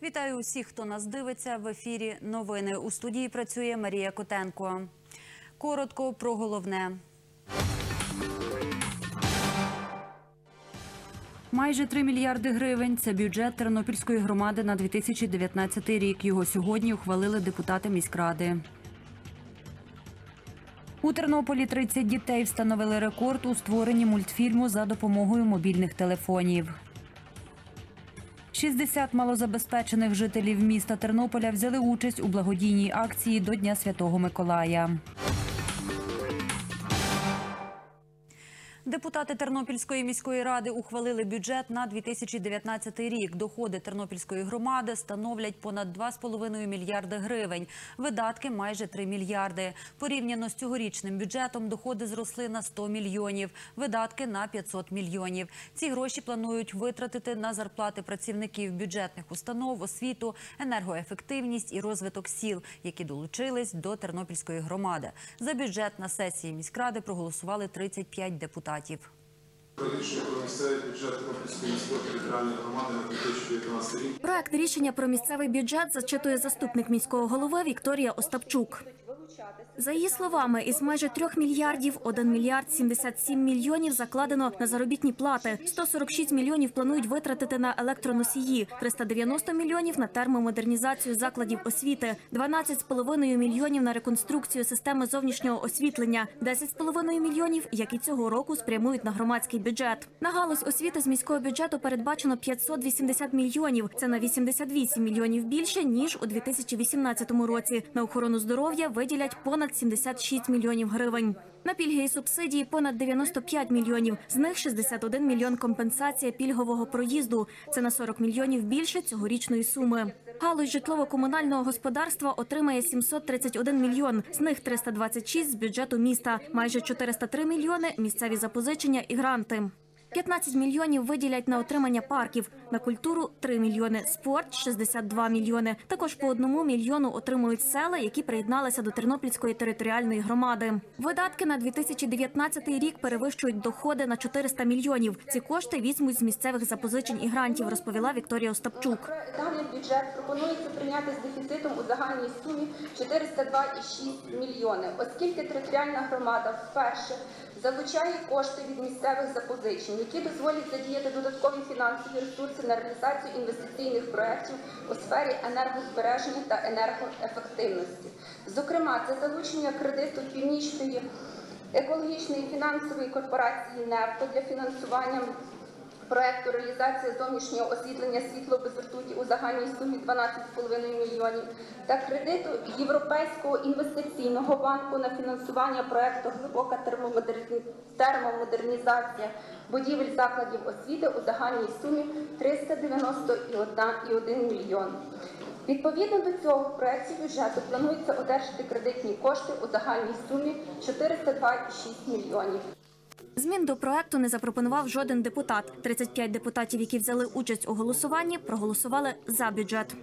Вітаю усіх, хто нас дивиться. В ефірі новини. У студії працює Марія Котенко. Коротко про головне. Майже 3 мільярди гривень – це бюджет Тернопільської громади на 2019 рік. Його сьогодні ухвалили депутати міськради. У Тернополі 30 дітей встановили рекорд у створенні мультфільму за допомогою мобільних телефонів. 60 малозабезпечених жителів міста Тернополя взяли участь у благодійній акції до Дня Святого Миколая. Депутати Тернопільської міської ради ухвалили бюджет на 2019 рік. Доходи Тернопільської громади становлять понад 2,5 мільярди гривень. Видатки – майже 3 мільярди. Порівняно з цьогорічним бюджетом доходи зросли на 100 мільйонів, видатки – на 500 мільйонів. Ці гроші планують витратити на зарплати працівників бюджетних установ, освіту, енергоефективність і розвиток сіл, які долучились до Тернопільської громади. За бюджет на сесії міськради проголосували 35 депутатів. Проект рішення про місцевий бюджет зачитує заступник міського голови Вікторія Остапчук. За її словами, із майже 3 мільярдів 1 мільярд 77 мільйонів закладено на заробітні плати, 146 мільйонів планують витратити на електроносії, 390 мільйонів на термомодернізацію закладів освіти, 12,5 мільйонів на реконструкцію системи зовнішнього освітлення, 10,5 мільйонів, як і цього року, спрямують на громадський бюджет. На галузь освіти з міського бюджету передбачено 580 мільйонів. Це на 88 мільйонів більше, ніж у 2018 році. На охорону здоров'я виділять понад 76 мільйонів гривень. На пільги і субсидії понад 95 мільйонів. З них 61 мільйон – компенсація пільгового проїзду. Це на 40 мільйонів більше цьогорічної суми. Галузь житлово-комунального господарства отримає 731 мільйон. З них 326 – з бюджету міста. Майже 403 мільйони – місцеві запозичення і гранти. 15 мільйонів виділять на отримання парків, на культуру – 3 мільйони, спорт – 62 мільйони. Також по 1 мільйону отримують села, які приєдналися до Тернопільської територіальної громади. Видатки на 2019 рік перевищують доходи на 400 мільйонів. Ці кошти візьмуть з місцевих запозичень і грантів, розповіла Вікторія Остапчук. Даний бюджет пропонується прийняти з дефіцитом у загальній сумі 402,6 мільйони, оскільки територіальна громада вперше залучає кошти від місцевих запозичень, які дозволять задіяти додаткові фінансові ресурси на реалізацію інвестиційних проєктів у сфері енергозбереження та енергоефективності. Зокрема, це залучення кредиту Північної екологічної фінансової корпорації «Нефто» для фінансування проєкту реалізації зовнішнього освітлення світло без ртуті у загальній сумі 12,5 мільйонів та кредиту Європейського інвестиційного банку на фінансування проєкту глибока термомодернізація будівель закладів освіти у загальній сумі 391,1 мільйон. Відповідно до цього в проєкті бюджету планується одержати кредитні кошти у загальній сумі 402,6 мільйонів. Змін до проекту не запропонував жоден депутат. 35 депутатів, які взяли участь у голосуванні, проголосували за бюджет.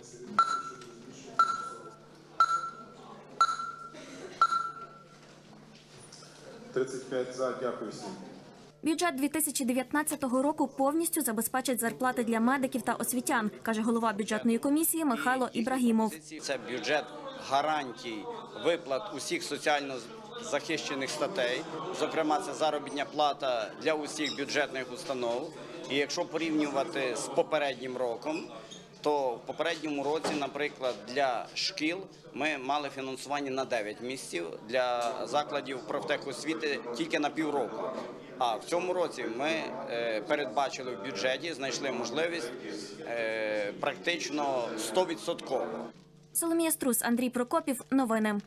За. Дякую всім. Бюджет 2019 року повністю забезпечить зарплати для медиків та освітян, каже голова бюджетної комісії Михайло Ібрагімов. Це бюджет гарантій виплат усіх соціально захищених статей, зокрема це заробітна плата для усіх бюджетних установ. І якщо порівнювати з попереднім роком, то в попередньому році, наприклад, для шкіл ми мали фінансування на 9 місяців, для закладів профтехосвіти тільки на півроку. А в цьому році ми передбачили в бюджеті, знайшли можливість практично 100%. Соломія Струс, Андрій Прокопів. Новини.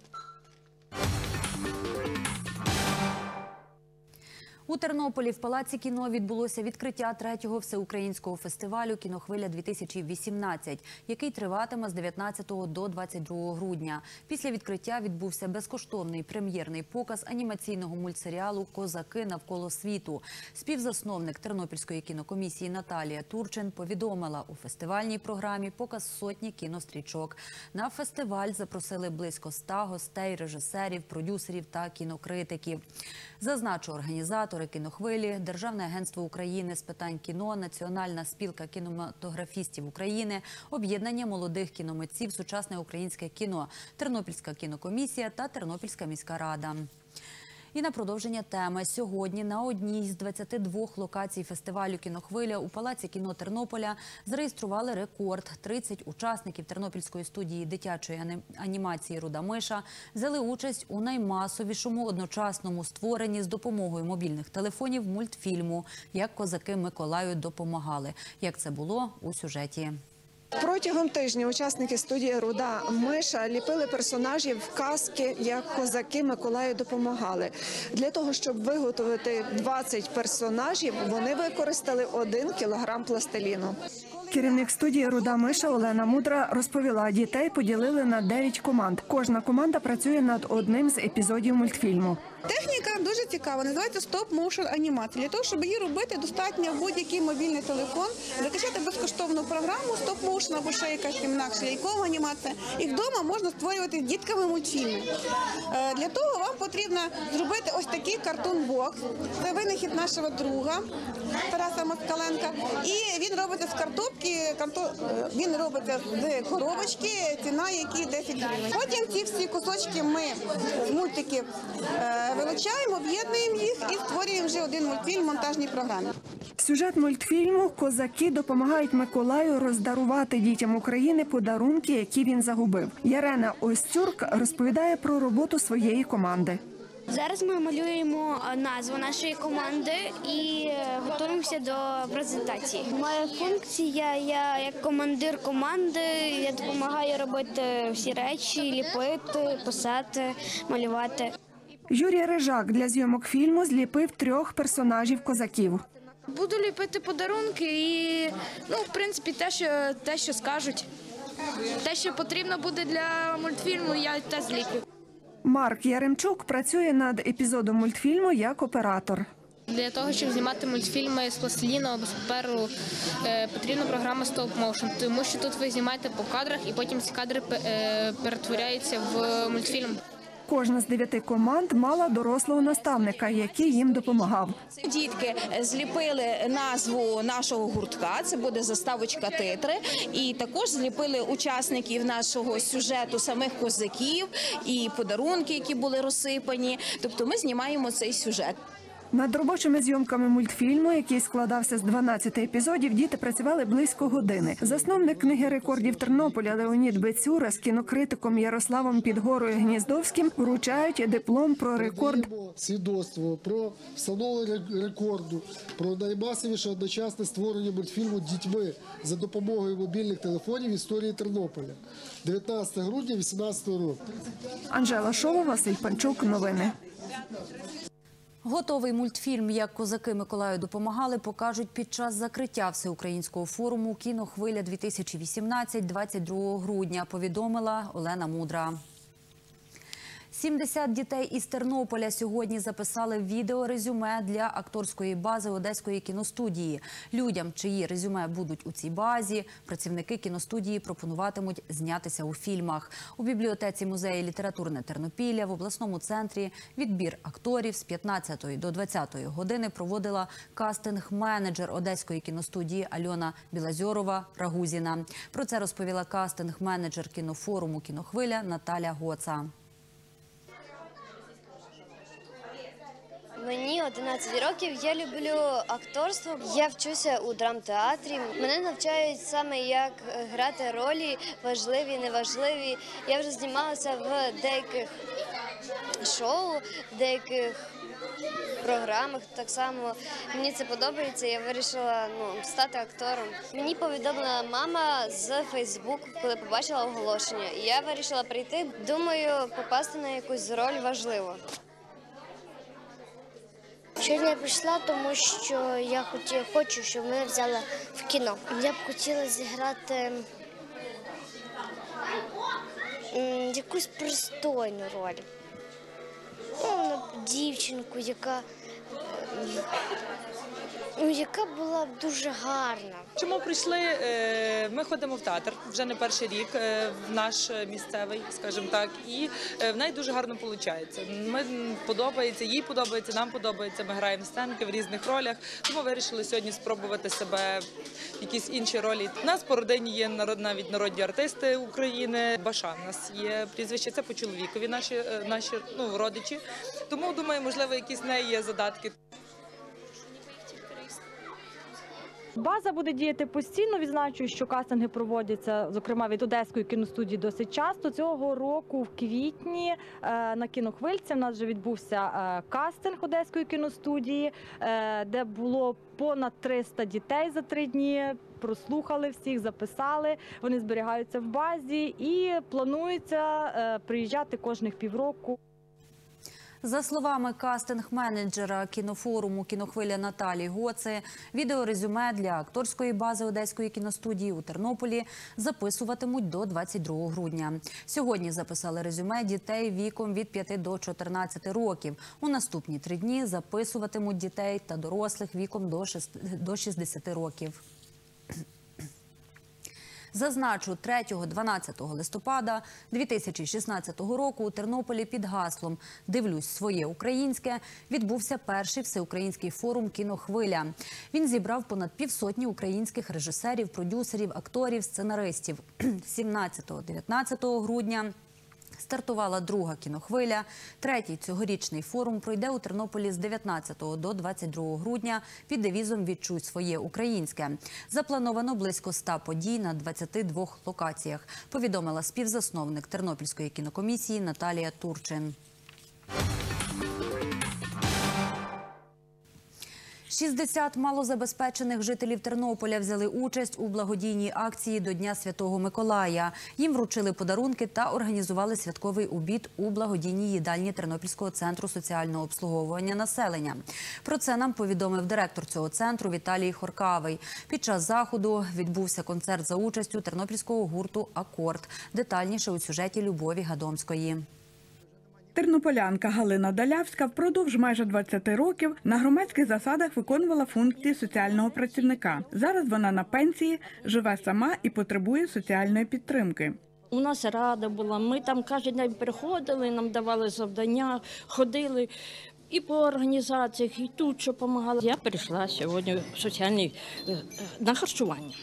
У Тернополі в Палаці кіно відбулося відкриття 3-го всеукраїнського фестивалю «Кіохвиля-2018», який триватиме з 19 до 22 грудня. Після відкриття відбувся безкоштовний прем'єрний показ анімаційного мультсеріалу «Козаки навколо світу». Співзасновник Тернопільської кінокомісії Наталія Турчин повідомила, у фестивальній програмі показ сотні кінострічок. На фестиваль запросили близько 100 гостей, режисерів, продюсерів та кінокритиків. Зазначу, організатори оператори кінохвилі, Державне агентство України з питань кіно, Національна спілка кінематографістів України, Об'єднання молодих кіномитців «Сучасне українське кіно», Тернопільська кінокомісія та Тернопільська міська рада. І на продовження теми. Сьогодні на одній з 22 локацій фестивалю «Кінохвиля» у Палаці кіно Тернополя зареєстрували рекорд. 30 учасників Тернопільської студії дитячої анімації «Руда миша» взяли участь у наймасовішому одночасному створенні з допомогою мобільних телефонів мультфільму «Як козаки Миколаю допомагали». Як це було у сюжеті. Протягом тижня учасники студії «Руда миша» ліпили персонажів казки «Як козаки Миколаю допомагали». Для того, щоб виготовити 20 персонажів, вони використали 1 кілограм пластиліну. Керівник студії «Руда миша» Олена Мудра розповіла, дітей поділили на 9 команд. Кожна команда працює над одним з епізодів мультфільму. Техніка дуже цікава, називається стоп-моушен анімація. Для того, щоб її робити, достатньо будь-який мобільний телефон, закачати безкоштовну програму стоп-моушен або ще якась інакша лялькова анімація. І вдома можна створювати з дітками мультфільми. Для того вам потрібно зробити ось такий картон-бокс. Це винахід нашого друга Тараса Москаленка. І він робиться з картопки, він робиться з коробочки, ціна якій 10 гривень. Потім ці всі кусочки ми з мультиків вилучаємо, об'єднуємо їх і створюємо вже один мультфільм в монтажній програмі. Сюжет мультфільму «Козаки допомагають Миколаю роздарувати дітям України подарунки, які він загубив». Ярена Остюрк розповідає про роботу своєї команди. Зараз ми малюємо назву нашої команди і готуємося до презентації. Моя функція, я як командир команди, я допомагаю робити всі речі, ліпити, писати, малювати. Юрій Рижак для зйомок фільму зліпив 3 персонажів козаків. Буду ліпити подарунки і, в принципі, те, що скажуть. Те, що потрібно буде для мультфільму, я те зліплю. Марк Яремчук працює над епізодом мультфільму як оператор. Для того, щоб знімати мультфільми з пластиліну або з паперу, потрібна програма Stop Motion, тому що тут ви знімаєте по кадрах і потім ці кадри перетворяються в мультфільм. Кожна з 9 команд мала дорослого наставника, який їм допомагав. Дітки зліпили назву нашого гуртка, це буде заставочка титри, і також зліпили учасників нашого сюжету, самих козаків і подарунки, які були розсипані. Тобто ми знімаємо цей сюжет. Над робочими зйомками мультфільму, який складався з 12 епізодів, діти працювали близько години. Засновник книги рекордів Тернополя Леонід Бецюра з кінокритиком Ярославом Підгорою-Гніздовським вручають диплом про рекорд. Свідоцтво про встановлення рекорду, про наймасовіше одночасне створення мультфільму дітьми за допомогою мобільних телефонів історії Тернополя. 19 грудня 2018 року. Анжела Шова, Василь Панчук. Новини. Готовий мультфільм «Як козаки Миколаю допомагали» покажуть під час закриття всеукраїнського форуму «Кінохвиля-2018» 22 грудня, повідомила Олена Мудра. 70 дітей із Тернополя сьогодні записали відеорезюме для акторської бази Одеської кіностудії. Людям, чиї резюме будуть у цій базі, працівники кіностудії пропонуватимуть знятися у фільмах. У бібліотеці музею літературне Тернопілля в обласному центрі відбір акторів з 15 до 20 години проводила кастинг-менеджер Одеської кіностудії Альона Білазьорова-Рагузіна. Про це розповіла кастинг-менеджер кінофоруму «Кінохвиля» Наталя Гоца. Мені 11 років, я люблю акторство. Я вчуся у драмтеатрі. Мене навчають саме, як грати ролі, важливі, неважливі. Я вже знімалася в деяких шоу, в деяких програмах. Так само мені це подобається, я вирішила стати актором. Мені повідомила мама з Фейсбуку, коли побачила оголошення. І я вирішила прийти. Думаю, попасти на якусь роль важливо. Сьогодні я прийшла, тому що я хочу, щоб мене взяли в кіно. Я б хотіла зіграти якусь пристойну роль. Дівчинку, яка Яка була б дуже гарна. Чому прийшли? Ми ходимо в театр вже не перший рік, в наш місцевий, скажімо так, і в неї дуже гарно виходить. Подобається, їй подобається, нам подобається, ми граємо сценки в різних ролях, тому вирішили сьогодні спробувати себе в якісь інші ролі. У нас по родині є навіть народні артисти України, Башан у нас є прізвище, це по чоловікові наші родичі, тому, думаю, можливо, якісь в неї є задатки. База буде діяти постійно. Відзначую, що кастинги проводяться, зокрема, від Одеської кіностудії досить часто. Цього року в квітні на кінохвильці в нас вже відбувся кастинг Одеської кіностудії, де було понад 300 дітей за 3 дні. Прослухали всіх, записали, вони зберігаються в базі і планується приїжджати кожних півроку. За словами кастинг-менеджера кінофоруму «Кінохвиля» Наталії Гоци, відеорезюме для акторської бази Одеської кіностудії у Тернополі записуватимуть до 22 грудня. Сьогодні записали резюме дітей віком від 5 до 14 років. У наступні 3 дні записуватимуть дітей та дорослих віком до 60 років. Зазначу, 3-12 листопада 2016 року у Тернополі під гаслом «Дивлюсь своє українське» відбувся перший всеукраїнський форум «Кінохвиля». Він зібрав понад півсотні українських режисерів, продюсерів, акторів, сценаристів. 17-19 грудня стартувала друга кінохвиля. Третій цьогорічний форум пройде у Тернополі з 19 до 22 грудня під девізом «Відчуй своє українське». Заплановано близько 100 подій на 22 локаціях, повідомила співзасновник Тернопільської кінокомісії Наталія Турчин. 60 малозабезпечених жителів Тернополя взяли участь у благодійній акції до Дня Святого Миколая. Їм вручили подарунки та організували святковий обід у благодійній їдальні Тернопільського центру соціального обслуговування населення. Про це нам повідомив директор цього центру Віталій Хоркавий. Під час заходу відбувся концерт за участю тернопільського гурту «Акорд». Детальніше у сюжеті Любові Гадомської. Тернополянка Галина Далявська впродовж майже 20 років на громадських засадах виконувала функції соціального працівника. Зараз вона на пенсії, живе сама і потребує соціальної підтримки. У нас рада була, ми там кожен день приходили, нам давали завдання, ходили і по організаціях, і тут, що допомагали. Я прийшла сьогодні в соціальний, на харчування.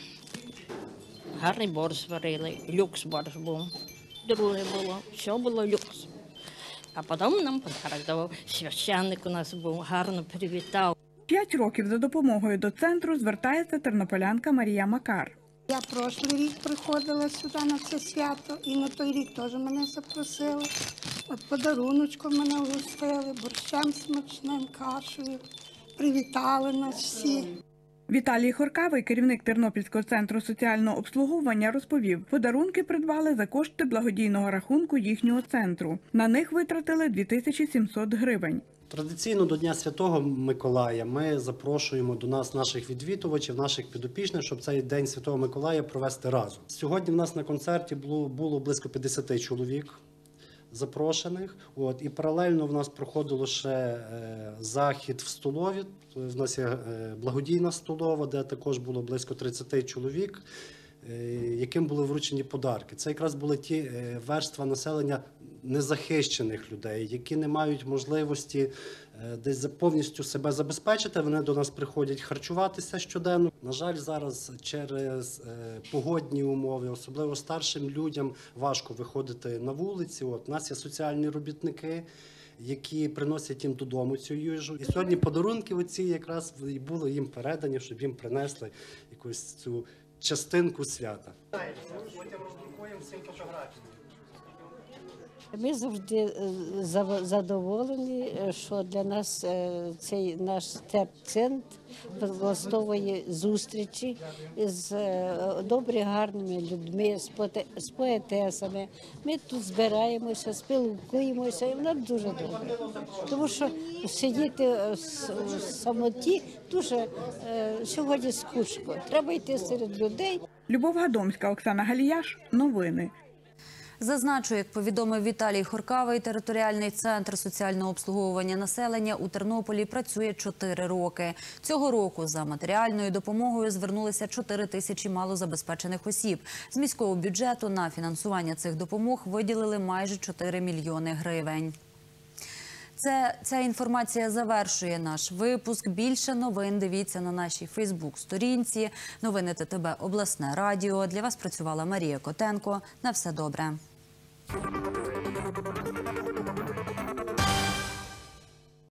Гарний борщ зварили, люкс борщ був, друге було, все було люкс. А потім нам подарок давав. Священник у нас був, гарно привітав. 5 років за допомогою до центру звертається тернополянка Марія Макар. Я прошлий рік приходила сюди на це свято, і на той рік теж мене запросили. От подаруночком мене вгостили, борщем смачним, кашею. Привітали нас всі. Віталій Хоркавий, керівник Тернопільського центру соціального обслуговування, розповів, подарунки придбали за кошти благодійного рахунку їхнього центру. На них витратили 2700 гривень. Традиційно до Дня Святого Миколая ми запрошуємо до нас наших відвідувачів, наших підопічних, щоб цей День Святого Миколая провести разом. Сьогодні в нас на концерті було близько 50 чоловік запрошених. І паралельно в нас проходило ще захід в столові. В нас є благодійна столова, де також було близько 30 чоловік, яким були вручені подарки. Це якраз були ті верства населення незахищених людей, які не мають можливості десь повністю себе забезпечити. Вони до нас приходять харчуватися щоденно. На жаль, зараз через погодні умови, особливо старшим людям, важко виходити на вулиці. У нас є соціальні робітники, які приносять їм додому цю їжу. І сьогодні подарунки оці якраз були їм передані, щоб їм принесли якусь цю частинку свята. Потім роздрукуємо всім фотографії. Ми завжди задоволені, що для нас цей наш центр влаштовує зустрічі з добрі, гарними людьми, з поетесами. Ми тут збираємося, спілкуємося, і воно дуже добре. Тому що сидіти в самоті дуже сьогодні скучно. Треба йти серед людей. Любов Гадомська, Оксана Галіяш. Новини. Зазначу, як повідомив Віталій Хоркавий, територіальний центр соціального обслуговування населення у Тернополі працює 4 роки. Цього року за матеріальною допомогою звернулися 4 тисячі малозабезпечених осіб. З міського бюджету на фінансування цих допомог виділили майже 4 мільйони гривень. Ця інформація завершує наш випуск. Більше новин дивіться на нашій Фейсбук-сторінці. Новини ТТБ Обласне радіо. Для вас працювала Марія Котенко. На все добре.